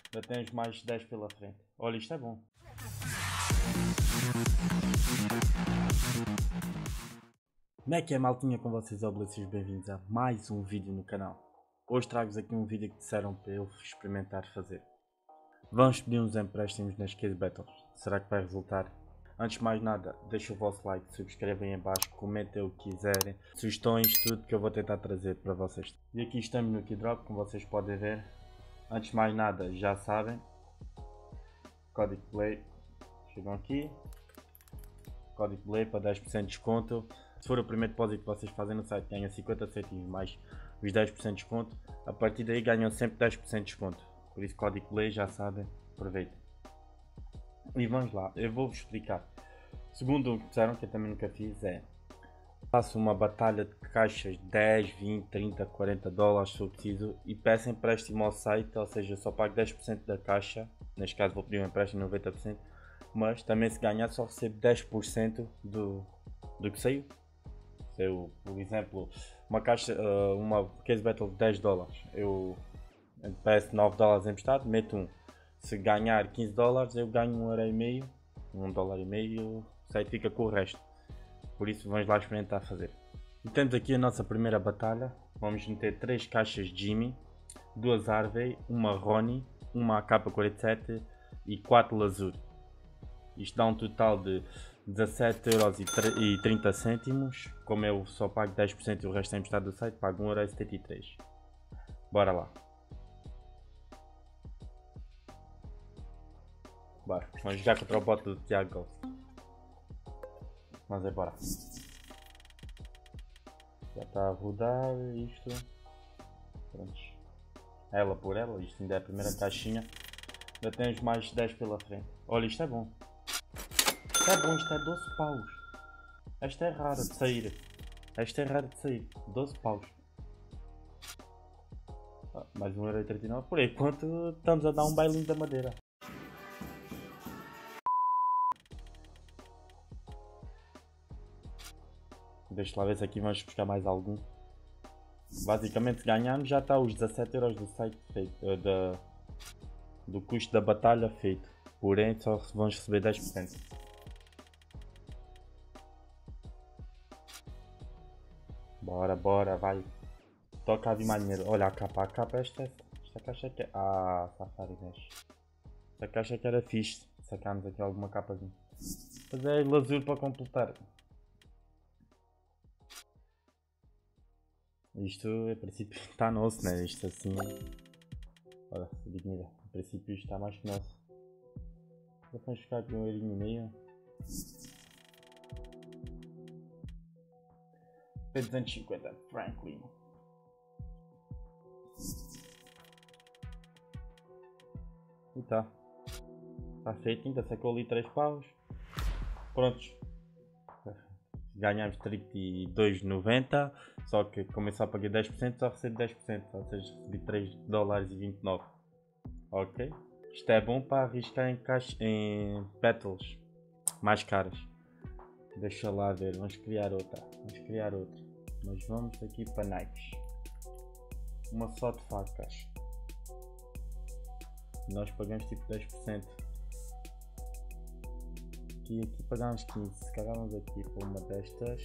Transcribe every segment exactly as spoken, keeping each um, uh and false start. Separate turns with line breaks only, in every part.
Ainda temos mais dez pela frente. Olha, isto é bom. Como é que é, maltinha, com vocês, Oblacios? Bem-vindos a mais um vídeo no canal. Hoje trago-vos aqui um vídeo que disseram para eu experimentar fazer. Vamos pedir uns empréstimos nas Case Battles. Será que vai resultar? Antes de mais nada, deixem o vosso like, subscrevem em baixo, comentem o que quiserem, sugestões, tudo que eu vou tentar trazer para vocês. E aqui estamos no Keydrop, como vocês podem ver. Antes de mais nada, já sabem, código Play, chegam aqui, código Play para dez por cento de desconto. Se for o primeiro depósito que vocês fazem no site, ganham cinquenta cêntimos mais os dez por cento de desconto. A partir daí ganham sempre dez por cento de desconto. Por isso, código Play, já sabem, aproveitem. E vamos lá, eu vou-vos explicar. Segundo o que disseram, que eu também nunca fiz, é: faço uma batalha de caixas dez, vinte, trinta, quarenta dólares se eu preciso e peço empréstimo ao site, ou seja, só pago dez por cento da caixa. Neste caso vou pedir um empréstimo de noventa por cento, mas também se ganhar só recebo dez por cento do, do que saiu. Se eu, por exemplo, uma caixa, uma Case Battle de dez dólares, eu peço nove dólares emprestado, meto um. Se ganhar quinze dólares, eu ganho um euro e meio, um dólar e meio, o site fica com o resto. Por isso vamos lá experimentar fazer. E temos aqui a nossa primeira batalha. Vamos meter três caixas Jimmy, duas Harvey, uma Ronnie, uma A K quarenta e sete e quatro Lazur. Isto dá um total de dezassete euros e trinta cêntimos. Como eu só pago dez por cento e o resto é emprestado do site, pago um euro e setenta e três. Bora lá. Bora, vamos jogar contra o bot do Tiago Ghost. Mas é, bora. Já está a rodar isto. Prontos. Ela por ela, isto ainda é a primeira caixinha. Já temos mais dez pela frente. Olha, isto é bom. Isto é bom, isto é doze paus. Esta é rara de sair. Esta é rara de sair. doze paus. Ah, mais um euro e trinta e nove. Por enquanto estamos a dar um bailinho da madeira. Deixa lá ver se aqui vamos buscar mais algum. Basicamente, se ganharmos, já está os dezassete euros do site feito, uh, da, do custo da batalha feito. Porém, só vamos receber dez por cento. Bora, bora, vai. Toca a vir mais dinheiro. Olha a capa, a capa esta, esta caixa que é... Ah, Safari Mesh. Esta caixa que era fixe. Sacámos aqui alguma capazinha. Mas é lazur para completar. Isto, a princípio, está nosso, né? Isto assim... Olha, dignidade. A princípio isto está mais que nosso. Vamos ficar aqui um eurinho e meio. duzentos e cinquenta, Franklin. E tá. Está feito, ainda sacou ali três paus. Prontos. Ganhamos trinta e dois vírgula noventa, só que como eu só paguei dez por cento, só recebo dez por cento, ou seja, recebi três dólares e vinte e nove. Ok? Isto é bom para arriscar em, caixa, em battles mais caras. Deixa lá ver, vamos criar outra. Vamos criar outra. Mas vamos aqui para Nikes. Uma só de facas. Nós pagamos tipo dez por cento. E aqui pagamos quinze, se calhar vamos aqui para uma destas.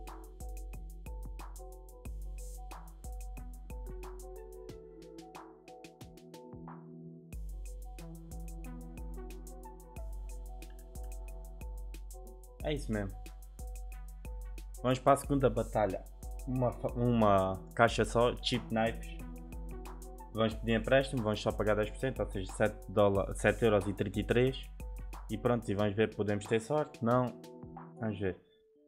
É isso mesmo. Vamos para a segunda batalha. Uma, uma caixa só, cheap knives. Vamos pedir empréstimo, vamos só pagar dez por cento, ou seja, sete euros e trinta e três. E pronto, e vamos ver, podemos ter sorte? Não. Vamos ver.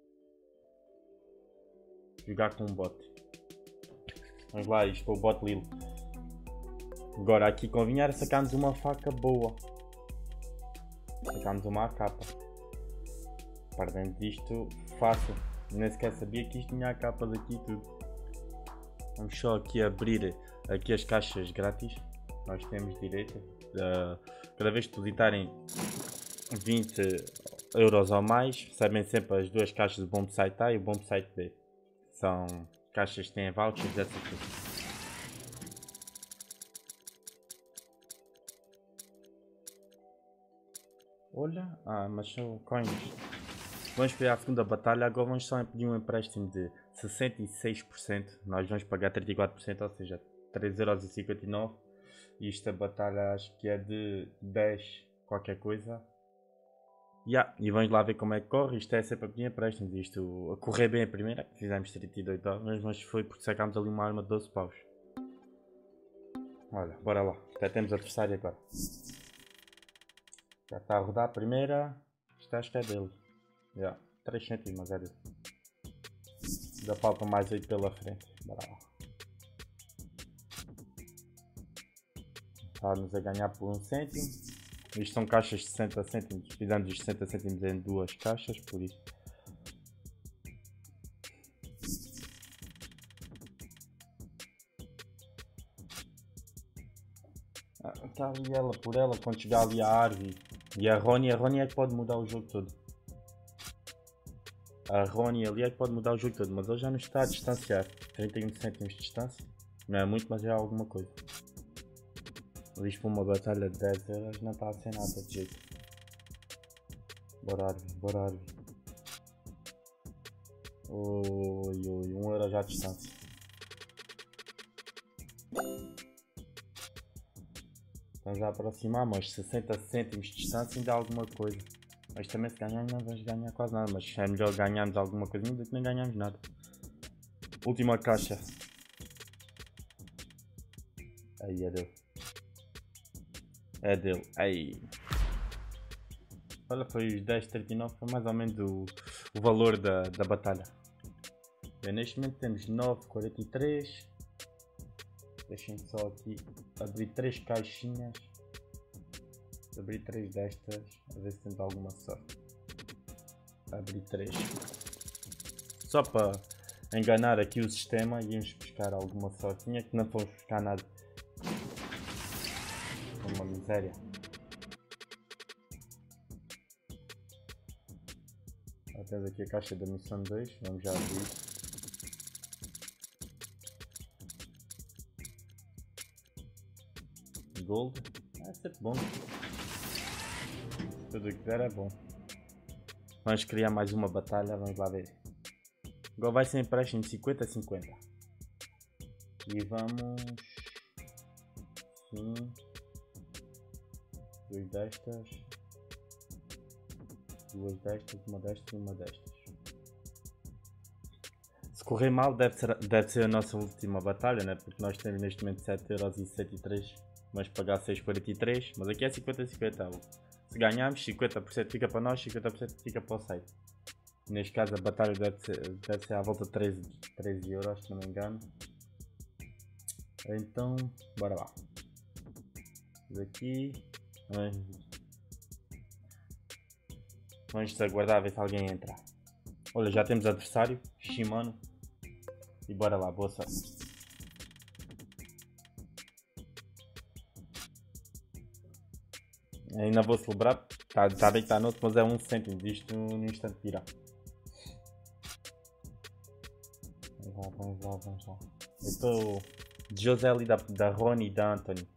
Jogar com um bot. Vamos lá, isto para o bot Lilo. Agora aqui convinha sacamos uma faca boa. Sacamos uma A K. Perdendo disto fácil. Nem sequer sabia que isto tinha A Ks aqui e tudo. Vamos só aqui abrir aqui as caixas grátis. Nós temos direito. Uh, cada vez que depositarem vinte euros ou mais, recebem sempre as duas caixas do Bomb Site A e o Bomb Site B. São caixas que têm vouchers, etcétera. Olha, ah, mas são coins. Vamos pegar a segunda batalha, agora vamos só pedir um empréstimo de sessenta e seis por cento. Nós vamos pagar trinta e quatro por cento, ou seja, três euros e cinquenta e nove. E esta batalha acho que é de dez qualquer coisa. Yeah, e vamos lá ver como é que corre. Isto é sempre a pedir empréstimos. Isto a correr bem a primeira, fizemos trinta e oito horas, mas foi porque sacámos ali uma arma de doze paus. Olha, bora lá. Já temos a adversário agora. Já está a rodar a primeira. Isto acho que é dele. Yeah, três cêntimos, mas é dele. Ainda faltam mais oito pela frente. Bora lá. Está-nos a ganhar por um cêntimo. Isto são caixas de sessenta cêntimos. Fizemos os sessenta cêntimos em duas caixas, por isso. Está ali ela por ela, quando chegar ali a Arvi e a Ronnie, a Ronnie é que pode mudar o jogo todo. A Ronnie ali é que pode mudar o jogo todo, mas ele já nos está a distanciar. trinta e um cêntimos de distância. Não é muito, mas é alguma coisa. Isto para uma batalha de dez euros não está a ser nada de jeito. Bora Arvi, bora Arvi. Oi, oi, um euro já de distância. Estamos a aproximar, mas sessenta cêntimos de distância ainda há alguma coisa. Mas também se ganharmos não vamos ganhar quase nada, mas é melhor ganharmos alguma coisa do que nem ganharmos nada. Última caixa. Aí é dele. É dele. Aí. Olha, foi os dez trinta e nove, foi mais ou menos o, o valor da, da batalha. Bem, neste momento temos nove quarenta e três. Deixem só aqui abrir três caixinhas. Abrir três destas, a ver se temos alguma sorte. Abrir três. Só para enganar aqui o sistema, íamos buscar alguma sortinha, que não fomos buscar nada. Uma miséria. Já temos aqui a caixa da missão dois, vamos já abrir. Gold, é sempre bom. Tudo o que der é bom. Vamos criar mais uma batalha, vamos lá ver. Agora vai ser empréstimo de cinquenta a cinquenta. E vamos... Sim. Duas destas. Duas destas, uma destas e uma destas. Se correr mal deve ser, deve ser a nossa última batalha, né? Porque nós temos neste momento sete euros e sessenta e três. Vamos pagar seis vírgula quarenta e três, mas aqui é cinquenta a cinquenta. Se ganharmos, cinquenta por cento fica para nós, cinquenta por cento fica para o site. Neste caso a batalha deve ser, deve ser à volta de treze, treze euros, se não me engano. Então, bora lá. Aqui. Vamos aguardar a ver se alguém entra. Olha, já temos adversário, Shimano. E bora lá, boa sorte. Ainda vou celebrar, está tá bem que está noutro, mas é um cêntimo disto no instante tira. Vamos lá, vamos lá, vamos lá. Eu estou de José ali da, da Ronnie e da Anthony.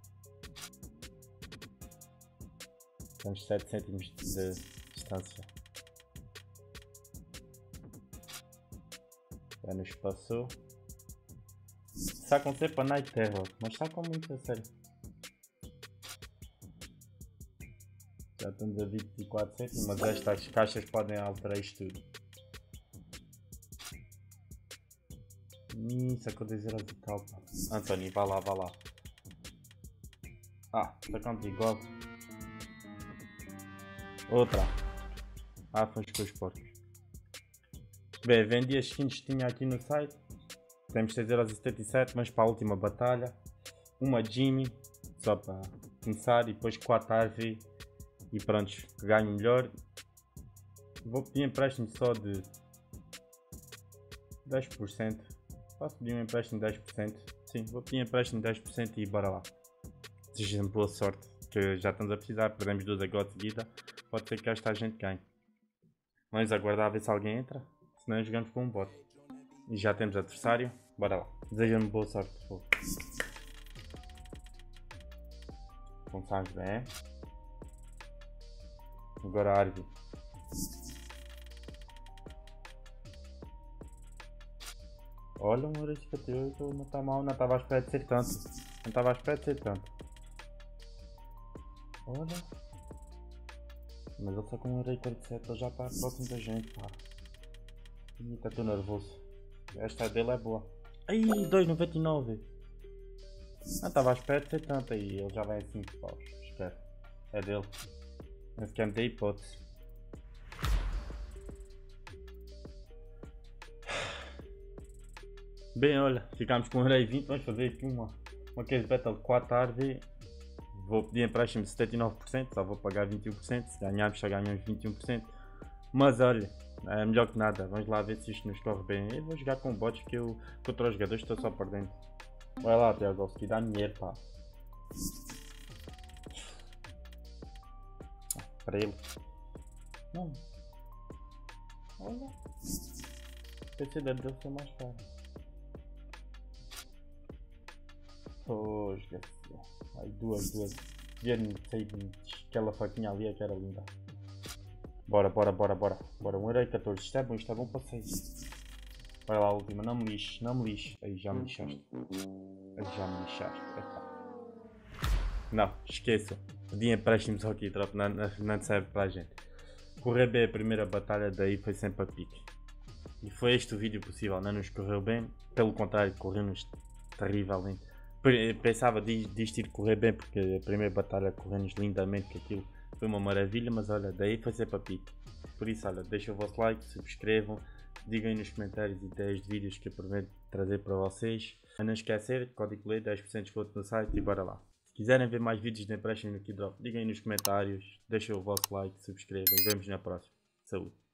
Temos sete cêntimos de distância. Já nos passou. Sacam sempre a Night Terror, mas sacam muito a sério. Já estamos a vinte e quatro cêntimos, mas estas caixas podem alterar isto tudo. Ih, sacou dois euros e tal, pá. Anthony, vá lá, vá lá. Ah, sacamos igual. Outra. Ah, foi com os porcos. Bem, vendi as skins que tinha aqui no site. Temos seis euros e setenta e sete, mas para a última batalha. Uma Jimmy, só para começar, e depois quatro Harvey. E pronto, que ganho melhor. Vou pedir empréstimo só de dez por cento. Posso pedir um empréstimo de dez por cento? Sim, vou pedir um empréstimo de dez por cento e bora lá. Desejo-me boa sorte, que já estamos a precisar, perdemos duas agora de seguida. Pode ser que esta a gente ganhe. Vamos aguardar a ver se alguém entra, senão jogamos com um bot. E já temos adversário, bora lá. Desejo-me boa sorte. Começamos bem. Agora a Arvi. Olha, um euro e cinquenta e oito não está mal, não estava à espera de ser tanto. Não estava à espera de ser tanto. Olha. Mas ele só com um euro e quarenta e sete, ele já está próximo da gente, pá. Ih, tá tão nervoso. Esta dele é boa. Ai, dois vírgula noventa e nove. Não estava à espera de ser tanto aí, ele já vai a cinco paus. Espera. É dele. Esse que é tem hipótese. Bem, olha, ficámos com um euro e vinte, vamos fazer aqui uma, uma case battle quatro Arvi. Vou pedir empréstimo de setenta e nove por cento, só vou pagar vinte e um por cento, se ganharmos já ganhamos vinte e um por cento. Mas olha, é melhor que nada, vamos lá ver se isto nos corre bem. Eu vou jogar com bots que eu contra os jogadores estou só perdendo. Vai lá, Teodolski, dá dinheiro, pá. Para ele. Não. Olha. O P C dele ser mais caro. Pois, ai, duas, duas. Vieram sair aquela faquinha ali, que era linda. Bora, bora, bora, bora. Bora, um euro e catorze. Isto é bom, isto é bom para seis. Vai lá a última, não me lixe, não me lixe. Aí já me lixaste. Aí já me lixaste. Epa. Não, esqueçam. Pedi empréstimo só aqui, tropa, não, não, não serve para a gente. Correr bem a primeira batalha, daí foi sempre a pique. E foi este o vídeo possível, não nos correu bem. Pelo contrário, correu-nos terrivelmente. Pensava disto ir correr bem, porque a primeira batalha correu-nos lindamente, que aquilo foi uma maravilha, mas olha, daí foi sempre a pique. Por isso, olha, deixem o vosso like, subscrevam, digam aí nos comentários ideias de vídeos que eu prometo trazer para vocês. A não esquecer, código L E dez por cento de desconto no site e bora lá. Se quiserem ver mais vídeos de empréstimo no Keydrop, digam aí nos comentários, deixem o vosso like, subscrevam e vemos na próxima. Saúde!